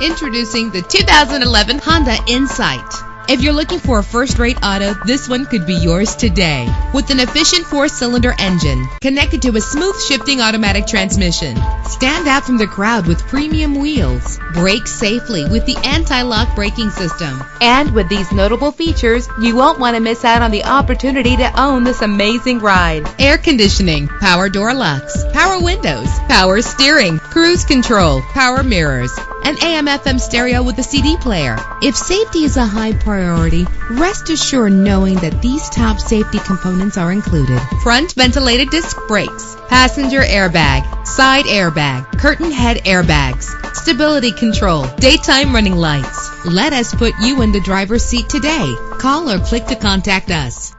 Introducing the 2011 Honda Insight. If you're looking for a first-rate auto, this one could be yours today. With an efficient 4-cylinder engine connected to a smooth shifting automatic transmission. Stand out from the crowd with premium wheels. Brake safely with the anti-lock braking system. And with these notable features, you won't want to miss out on the opportunity to own this amazing ride. Air conditioning, power door locks, power windows, power steering, cruise control, power mirrors, an AM/FM stereo with a CD player. If safety is a high priority, rest assured knowing that these top safety components are included. Front ventilated disc brakes, passenger airbag, side airbag, curtain head airbags, stability control, daytime running lights. Let us put you in the driver's seat today. Call or click to contact us.